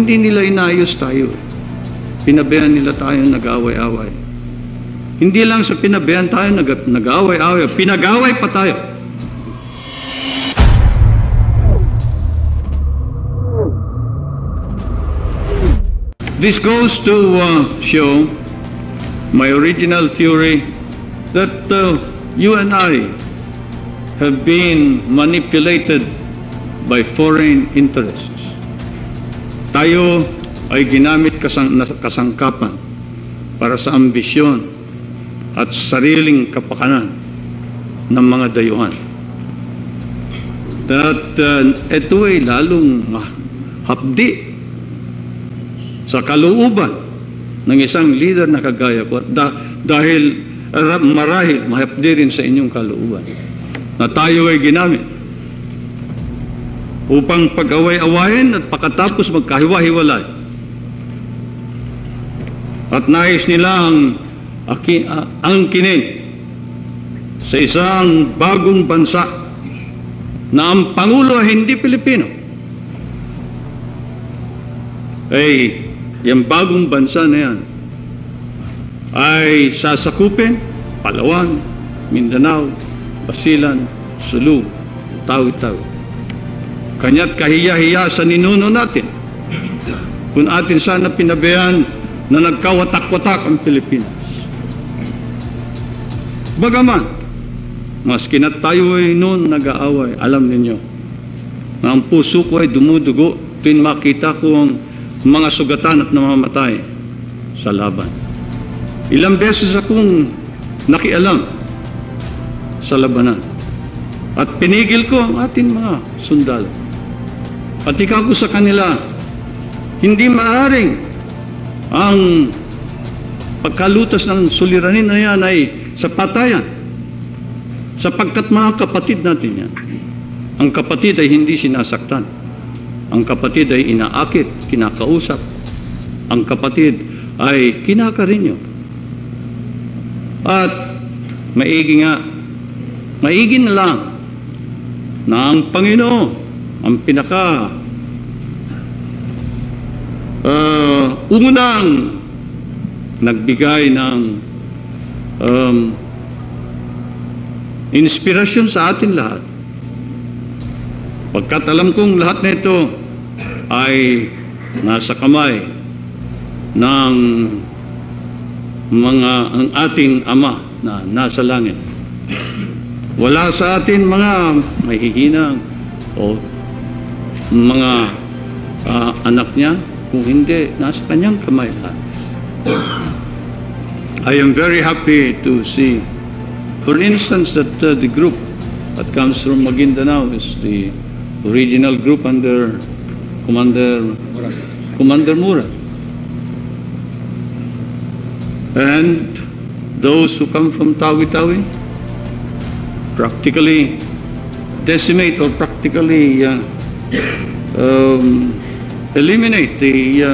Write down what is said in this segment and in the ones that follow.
hindi nila inayos tayo. Pinabayaan nila tayo nag-away-away. Hindi lang sa pinabayaan tayo nag-away-away, pinag-away pa tayo. This goes to show my original theory that you and I have been manipulated by foreign interests. Tayo ay ginamit kasangkapan para sa ambisyon at sariling kapakanan ng mga dayuhan. At ito ay lalong hapdi sa kalooban ng isang leader na kagaya ko dahil marahil mahapdi rin sa inyong kalooban na tayo ay ginamit upang pag-away-awayin at pagkatapos magkahiwa-hiwalay. At nais nila ang kinin sa isang bagong bansa na ang Pangulo ay hindi Pilipino. Yung bagong bansa na yan ay sasakupin Palawan, Mindanao, Basilan, Sulu, Tawi-Tawi. Kanya't kahiya-hiya sa ninuno natin kung atin sana pinabayaan na nagkawatak-watak ang Pilipinas. Bagaman, maski na tayo ay noon nag-aaway, alam ninyo na ang puso ko ay dumudugo tuwing makita ko ang mga sugatan at namamatay sa laban. Ilang beses akong nakialam sa labanan at pinigil ko ang ating mga sundalo. At ikaw ko sa kanila, hindi maaring ang pagkalutas ng suliranin na yan ay sa patayan, sapagkat mga kapatid natin yan. Ang kapatid ay hindi sinasaktan. Ang kapatid ay inaakit, kinakausap. Ang kapatid ay kinakarinyo. At maigi na lang na ang Panginoon ang pinaka unang nagbigay ng inspirasyon sa atin lahat. Pagkat alam kong lahat na ito ay nasa kamay ng ang ating Ama na nasa langit. Wala sa atin mga mahihinang o mga anak niya, kung hindi, nasa kanyang kamay lahat. I am very happy to see, for instance, that the group that comes from Maguindanao is the original group under Commander Murad. And those who come from Tawi-Tawi practically decimate or practically eliminate the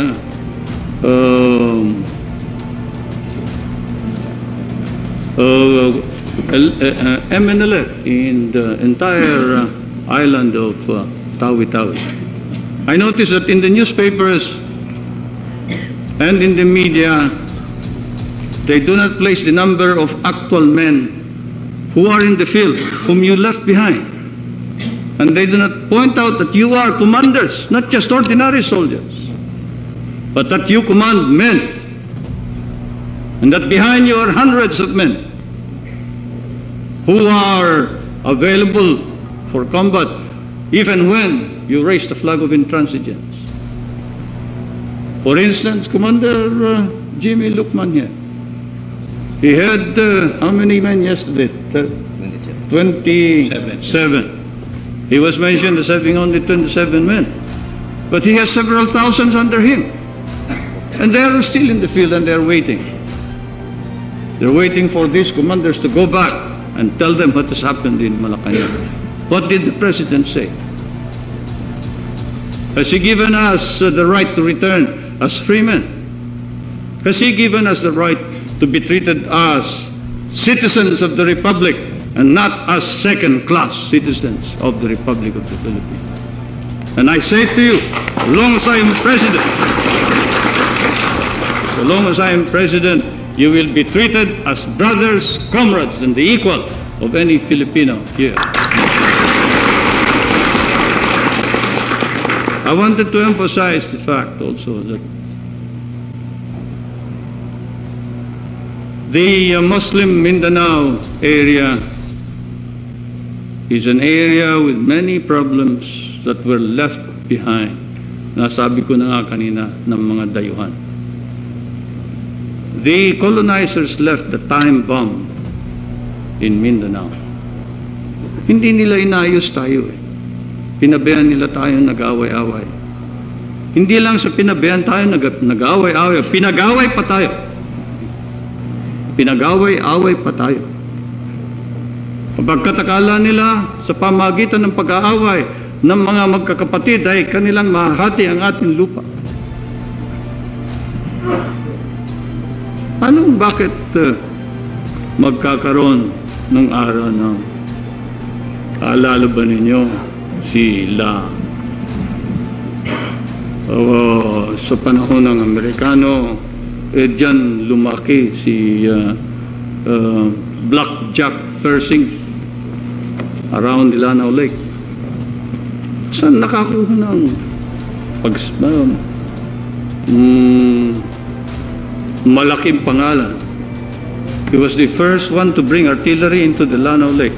MNLF in the entire island of Tawi-Tawi. I noticed that in the newspapers and in the media, they do not place the number of actual men who are in the field, whom you left behind. And they do not point out that you are commanders, not just ordinary soldiers, but that you command men, and that behind you are hundreds of men who are available for combat even when you raise the flag of intransigence. For instance, Commander Jimmy Lukman here, he had how many men yesterday? 27. He was mentioned as having only 27 men, but he has several thousands under him, and they are still in the field and they are waiting. They're waiting for these commanders to go back and tell them what has happened in Malacanang. What did the President say? Has he given us the right to return as free men? Has he given us the right to be treated as citizens of the Republic and not as second-class citizens of the Republic of the Philippines? And I say to you, as long as I am president, so long as I am president, you will be treated as brothers, comrades, and the equal of any Filipino here. I wanted to emphasize the fact also that the Muslim Mindanao area is an area with many problems that were left behind. Nasabi ko na nga kanina ng mga dayuhan. The colonizers left the time bomb in Mindanao. Hindi nila inayos tayo eh. Pinabayaan nila tayo nag-away-away. Hindi lang sa pinabayaan tayo nag-away-away, pinag-away pa tayo. Pinag-away-away pa tayo. Kapagkat akala nila sa pamagitan ng pag-aaway ng mga magkakapatid ay kanilang mahati ang ating lupa. Bakit magkakaroon ng araw na alala ba ninyo sila sa panahon ng Amerikano diyan lumaki si Blackjack Persing around Lanao Lake. Saan nakakuha ng malaking pangalan? He was the first one to bring artillery into the Lanao Lake.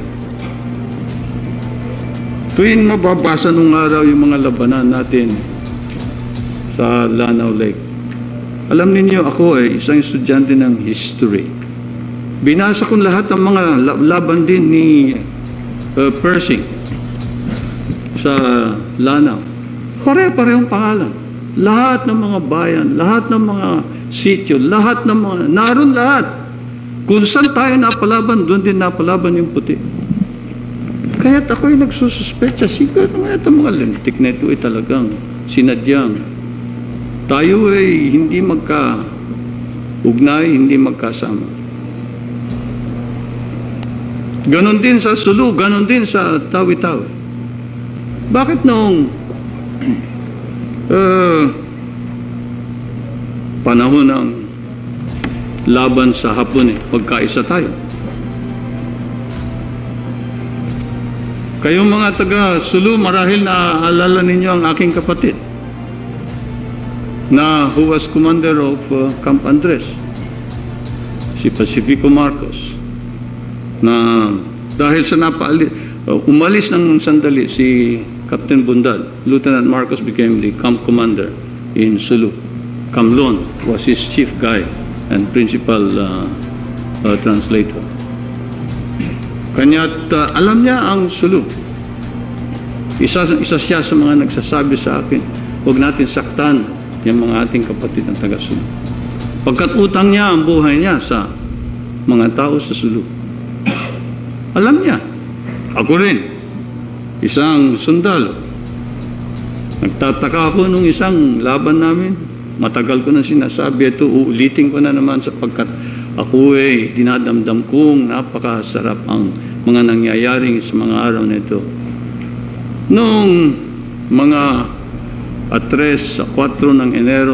Tuwing mababasa nung araw yung mga labanan natin sa Lanao Lake, alam ninyo ako ay isang estudyante ng history. Binasa ko lahat ng mga laban din ni Persing sa Lanao. Pare-parehong pangalan. Lahat ng mga bayan, lahat ng mga sityo, lahat ng mga, naroon lahat. Kung saan tayo napalaban, doon din napalaban yung puti. Kaya't ako'y nagsususpetsa, siguro nga itong mga lintik na ito ay talagang sinadyang. Tayo ay hindi magka-ugnay, hindi magkasama. Ganon din sa Sulu, ganon din sa Tawi-Tawi. Bakit noong panahon ng laban sa Hapon magkaisa tayo? Kayong mga taga Sulu, marahil naaalala ninyo ang aking kapatid na who was commander of Camp Andres, si Pacifico Marcos, na dahil sa umalis ng sandali si Captain Bundal, Lieutenant Marcos became the camp commander in Sulu. Kamlon was his chief guide and principal translator. Kanya't alam niya ang Sulu. Isa siya sa mga nagsasabi sa akin, huwag natin saktan yung mga ating kapatid ng taga-Sulu. Pagkat utang niya ang buhay niya sa mga tao sa Sulu. Alam niya. Ako rin, isang sundalo. Nagtataka ako nung isang laban namin. Matagal ko na sinasabi ito, uulitin ko na naman sapagkat ako ay dinadamdam kong napakasarap ang mga nangyayaring sa mga araw na ito. Noong mga 3 sa 4 ng Enero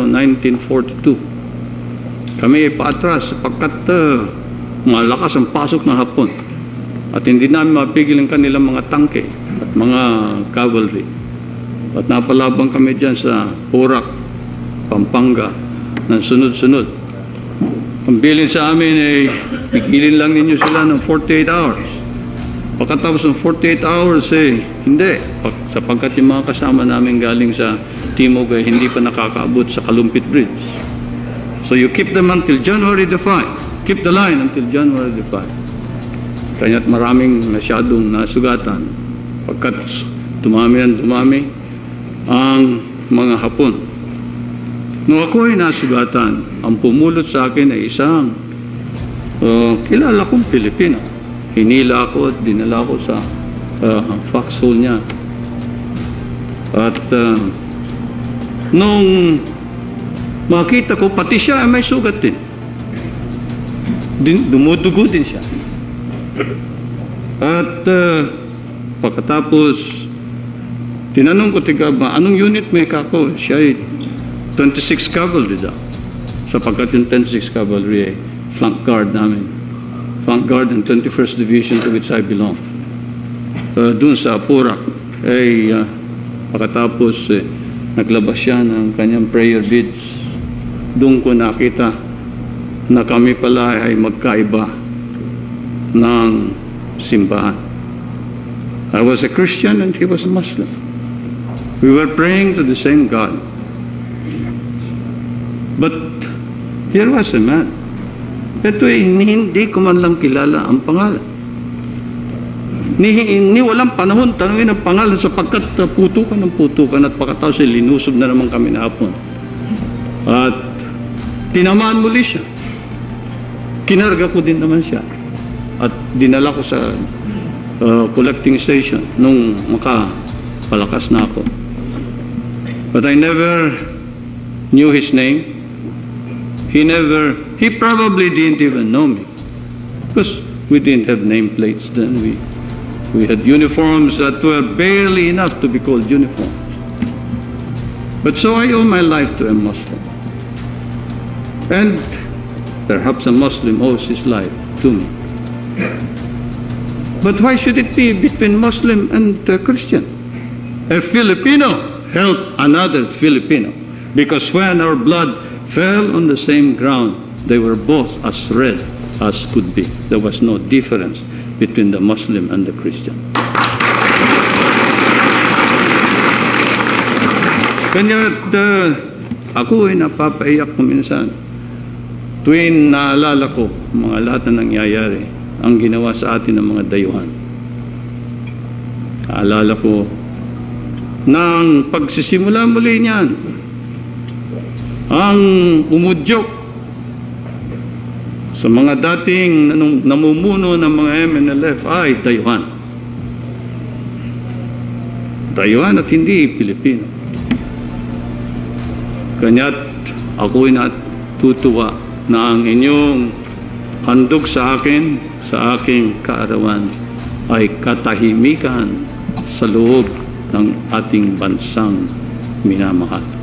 1942, kami ay paatras sapagkat malakas ang pasok ng Hapon at hindi namin mapigil ang kanilang mga tangke at mga cavalry. At napalabang kami dyan sa Porac, Pampanga, ng sunod-sunod. Ang bilin sa amin ay pigilin lang ninyo sila ng 48 hours. Pagkatapos ng 48 hours hindi. Sapagkat yung mga kasama namin galing sa Timog ay hindi pa nakakaabot sa Kalumpit Bridge. So you keep them until January the 5. Keep the line until January the 5. Kaya't maraming masyadong nasugatan. Pagkat dumami ang mga Hapon. Nung ako ay nasugatan, ang pumulot sa akin ay isang kilala kong Pilipino. Hinila ako at dinala ko sa foxhole niya. At nung makita ko, pati siya ay may sugat din. Dumudugo din siya. At pagkatapos Tinanong ko, tiga ba, anong unit may kako? Siya ay 26 Cavalry daw. Sapagkat yung 26 Cavalry ay flank guard namin. Flank guard ng 21st Division to which I belong. Doon sa Apurak, ay pagkatapos naglabas siya ng kanyang prayer beads. Doon ko nakita na kami pala ay magkaiba ng simbahan. I was a Christian and he was a Muslim. We were praying to the same God. But here was a man. Ito ay hindi ko man lang kilala ang pangalan. Ni walang panahon tanungin ang pangalan sapagkat putukan ng putukan at pagkatapos ay linusob na naman kami na hapon. At tinamaan muli siya. Kinarga ko din naman siya. At dinala ko sa collecting station nung makapalakas na ako. But I never knew his name. He probably didn't even know me. Because we didn't have nameplates then. We had uniforms that were barely enough to be called uniforms. But so I owe my life to a Muslim. And perhaps a Muslim owes his life to me. But why should it be between Muslim and Christian? A Filipino helped another Filipino. Because when our blood fell on the same ground, they were both as red as could be. There was no difference between the Muslim and the Christian. Kanya ako ay napapaiyak ko minsan tuwing naalala ko mga lahat na nangyayari ang ginawa sa atin ng mga dayuhan. Naalala ko nang pagsisimula muli niyan ang umudyok sa mga dating namumuno ng mga MNLF ay dayuhan. Dayuhan at hindi Pilipino. Kanya't ako'y natutuwa na ang inyong handog sa akin, sa aking kaarawan, ay katahimikan sa loob ng ating bansang minamahal.